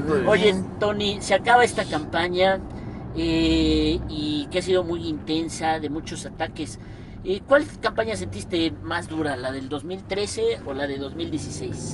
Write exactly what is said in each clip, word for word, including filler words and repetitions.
Muy Oye, bien. Tony, se acaba esta campaña eh, y que ha sido muy intensa, de muchos ataques. Eh, ¿Cuál campaña sentiste más dura, la del dos mil trece o la de dos mil dieciséis?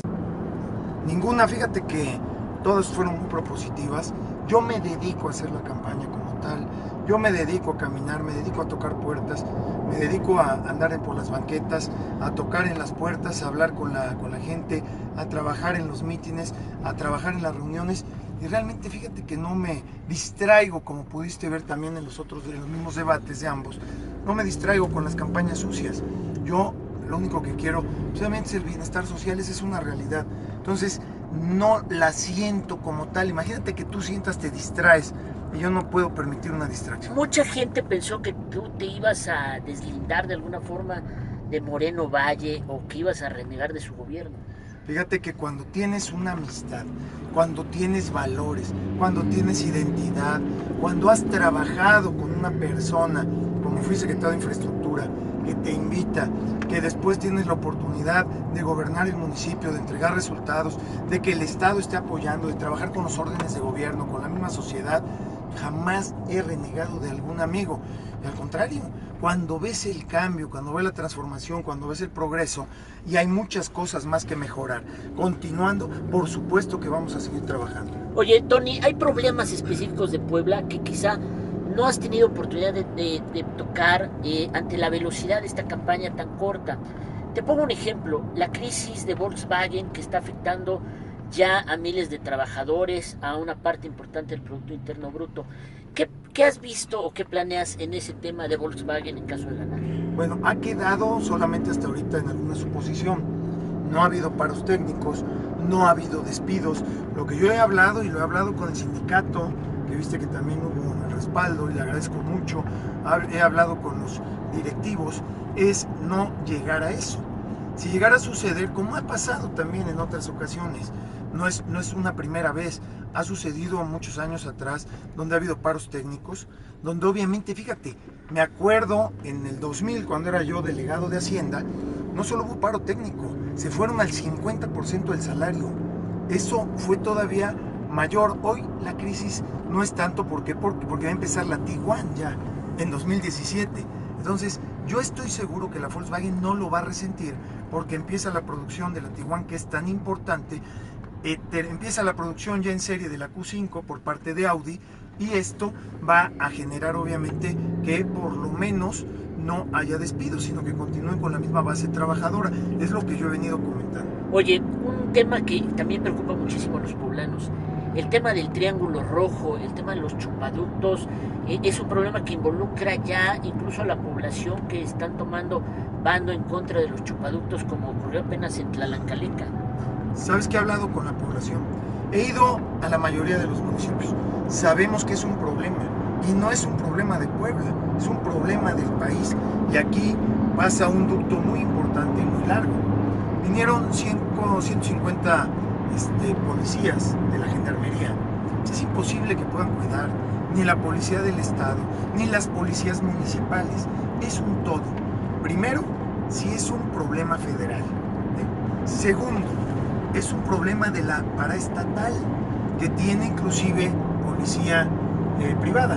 Ninguna, fíjate que todas fueron muy propositivas. Yo me dedico a hacer la campaña como tal. Yo me dedico a caminar, me dedico a tocar puertas, me dedico a andar por las banquetas, a tocar en las puertas, a hablar con la, con la gente, a trabajar en los mítines, a trabajar en las reuniones. Y realmente fíjate que no me distraigo, como pudiste ver también en los otros, en los mismos debates de ambos, no me distraigo con las campañas sucias. Yo lo único que quiero, obviamente, es el bienestar social, esa es una realidad. Entonces, no la siento como tal. Imagínate que tú sientas, te distraes, y yo no puedo permitir una distracción. Mucha gente pensó que tú te ibas a deslindar de alguna forma de Moreno Valle o que ibas a renegar de su gobierno. Fíjate que cuando tienes una amistad, cuando tienes valores, cuando tienes identidad, cuando has trabajado con una persona, como fui secretario de Infraestructura, que te invita, que después tienes la oportunidad de gobernar el municipio, de entregar resultados, de que el Estado esté apoyando, de trabajar con los órdenes de gobierno, con la misma sociedad, jamás he renegado de algún amigo. Y al contrario, cuando ves el cambio, cuando ves la transformación, cuando ves el progreso, y hay muchas cosas más que mejorar, continuando, por supuesto que vamos a seguir trabajando. Oye, Tony, hay problemas específicos de Puebla que quizá no has tenido oportunidad de, de, de tocar eh, ante la velocidad de esta campaña tan corta. Te pongo un ejemplo, la crisis de Volkswagen que está afectando ya a miles de trabajadores, a una parte importante del Producto Interno Bruto. ¿Qué, qué has visto o qué planeas en ese tema de Volkswagen en caso de ganar? Bueno, ha quedado solamente hasta ahorita en alguna suposición. No ha habido paros técnicos, no ha habido despidos. Lo que yo he hablado, y lo he hablado con el sindicato, que viste que también hubo el respaldo, y le agradezco mucho, he hablado con los directivos, es no llegar a eso. Si llegara a suceder, como ha pasado también en otras ocasiones, no es, no es una primera vez, ha sucedido muchos años atrás, donde ha habido paros técnicos, donde obviamente, fíjate, me acuerdo en el dos mil, cuando era yo delegado de Hacienda, no solo hubo paro técnico, se fueron al cincuenta por ciento del salario. Eso fue todavía mayor. Hoy la crisis no es tanto, ¿por qué? Porque, porque va a empezar la Tiguan ya en dos mil diecisiete. Entonces, yo estoy seguro que la Volkswagen no lo va a resentir, porque empieza la producción de la Tiguan, que es tan importante. Eh, te, empieza la producción ya en serie de la Q cinco por parte de Audi, y esto va a generar obviamente que por lo menos no haya despidos, sino que continúen con la misma base trabajadora. Es lo que yo he venido comentando. Oye, un tema que también preocupa muchísimo a los poblanos, el tema del triángulo rojo, el tema de los chupaductos, eh, es un problema que involucra ya incluso a la población que están tomando bando en contra de los chupaductos, como ocurrió apenas en Tlalancaleca. ¿Sabes que he hablado con la población? He ido a la mayoría de los municipios. Sabemos que es un problema, y no es un problema de Puebla, es un problema del país. Y aquí pasa un ducto muy importante y muy largo. Vinieron ciento cincuenta este, policías de la gendarmería. Es imposible que puedan cuidar ni la policía del estado, ni las policías municipales. Es un todo. Primero, si es un problema federal. ¿eh? Segundo, es un problema de la paraestatal, que tiene inclusive policía eh, privada,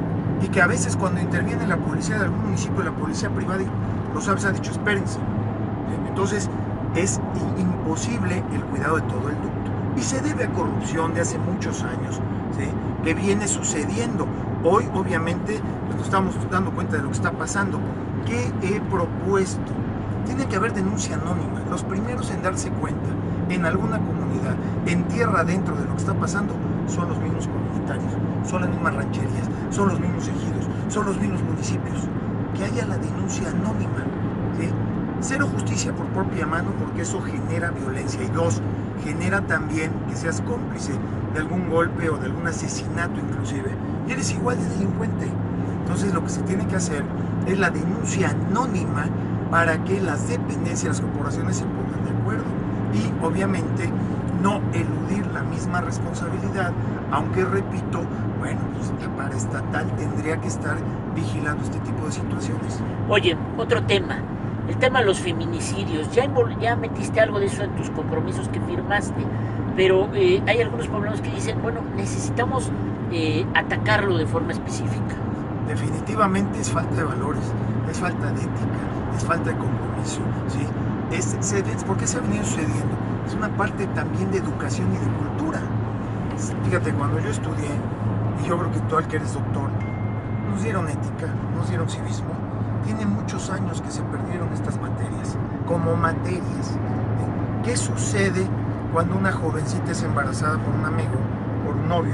y que a veces cuando interviene la policía de algún municipio, la policía privada, los sabes, ha dicho espérense. Entonces es imposible el cuidado de todo el ducto, y se debe a corrupción de hace muchos años, ¿sí?, que viene sucediendo. Hoy obviamente pues, nos estamos dando cuenta de lo que está pasando. ¿Qué he propuesto? Tiene que haber denuncia anónima. Los primeros en darse cuenta en alguna comunidad, en tierra adentro de lo que está pasando, son los mismos comunitarios, son las mismas rancherías, son los mismos ejidos, son los mismos municipios. Que haya la denuncia anónima, ¿sí? Cero justicia por propia mano, porque eso genera violencia. Y dos, genera también que seas cómplice de algún golpe o de algún asesinato inclusive, y eres igual de delincuente. Entonces lo que se tiene que hacer es la denuncia anónima, para que las dependencias, las corporaciones se pongan de acuerdo, y obviamente no eludir la misma responsabilidad, aunque repito, bueno, pues la paraestatal tendría que estar vigilando este tipo de situaciones. Oye, otro tema, el tema de los feminicidios, ya, ya metiste algo de eso en tus compromisos que firmaste, pero eh, hay algunos poblanos que dicen, bueno, necesitamos eh, atacarlo de forma específica. Definitivamente es falta de valores, es falta de ética, es falta de compromiso, ¿sí? Es, se, ¿Por qué se ha venido sucediendo? Es una parte también de educación y de cultura. Fíjate, cuando yo estudié, y yo creo que tú al que eres doctor, nos dieron ética, nos dieron civismo. Tiene muchos años que se perdieron estas materias, como materias. ¿Qué sucede cuando una jovencita es embarazada por un amigo, por un novio?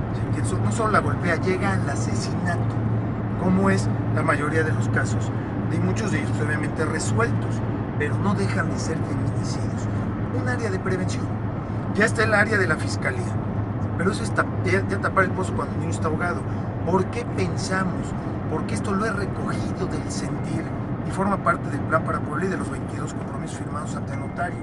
No solo la golpea, llega al asesinato, como es la mayoría de los casos. Y muchos de ellos obviamente resueltos, pero no dejan de ser feminicidios. Un área de prevención. Ya está el área de la fiscalía, pero eso es ya, ya tapar el pozo cuando el niño está ahogado. ¿Por qué pensamos? Porque esto lo he recogido del sentir y forma parte del Plan para Puebla y de los veintidós compromisos firmados ante notario.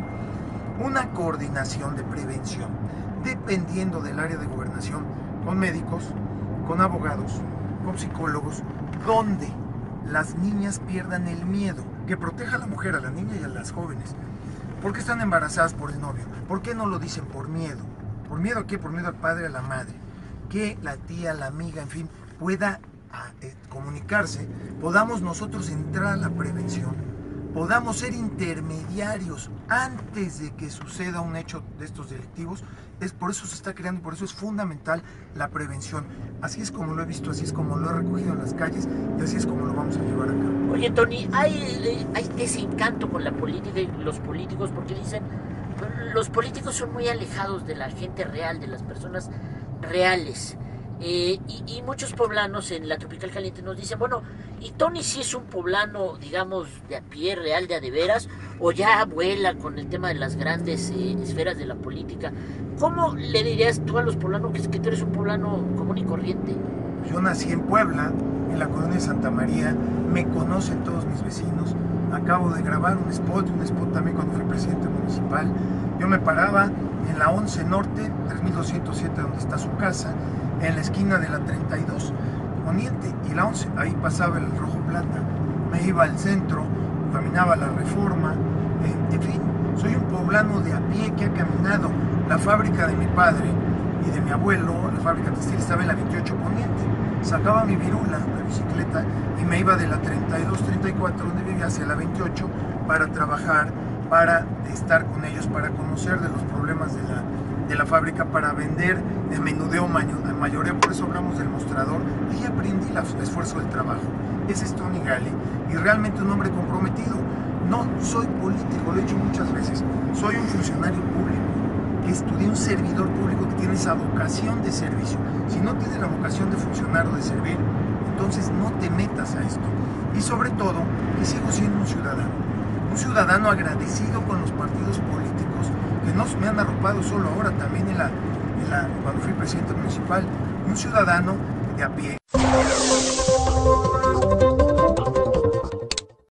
Una coordinación de prevención, dependiendo del área de gobernación, con médicos, con abogados, con psicólogos, donde las niñas pierdan el miedo, que proteja a la mujer, a la niña y a las jóvenes. ¿Por qué están embarazadas por el novio? ¿Por qué no lo dicen por miedo? ¿Por miedo a qué? Por miedo al padre, a la madre. Que la tía, la amiga, en fin, pueda a, eh, comunicarse, podamos nosotros entrar a la prevención, podamos ser intermediarios antes de que suceda un hecho de estos delictivos. Es por eso se está creando y por eso es fundamental la prevención. Así es como lo he visto, así es como lo he recogido en las calles y así es como lo vamos a llevar a cabo. Oye, Tony, hay, hay desencanto con la política y los políticos porque dicen, los políticos son muy alejados de la gente real, de las personas reales. Eh, y, y muchos poblanos en la Tropical Caliente nos dicen, bueno, ¿y Tony sí es un poblano, digamos, de a pie, real, de a de veras, o ya vuela con el tema de las grandes eh, esferas de la política? ¿Cómo le dirías tú a los poblanos que, que tú eres un poblano común y corriente? Yo nací en Puebla, en la colonia de Santa María, me conocen todos mis vecinos, acabo de grabar un spot, un spot también cuando fui presidente municipal. Yo me paraba en la once Norte, tres mil doscientos siete, donde está su casa, en la esquina de la treinta y dos Poniente y la once, ahí pasaba el Rojo Plata, me iba al centro, caminaba la Reforma, eh, en fin, soy un poblano de a pie que ha caminado. La fábrica de mi padre y de mi abuelo, la fábrica textil, estaba en la veintiocho Poniente, sacaba mi virula, la bicicleta, y me iba de la treinta y dos, treinta y cuatro, donde vivía, hacia la veintiocho, para trabajar, para estar con ellos, para conocer de los problemas de la de la fábrica, para vender de menudeo a mayoreo. Por eso hablamos del mostrador. Ahí aprendí el esfuerzo del trabajo. Ese es Tony Gale, y realmente un hombre comprometido. No soy político, lo he dicho muchas veces, soy un funcionario público, que estudié, un servidor público que tiene esa vocación de servicio. Si no tienes la vocación de funcionar o de servir, entonces no te metas a esto. Y sobre todo, que sigo siendo un ciudadano, un ciudadano agradecido con los partidos políticos, que no me han arropado solo ahora, también en la, en la, cuando fui presidente municipal, un ciudadano de a pie.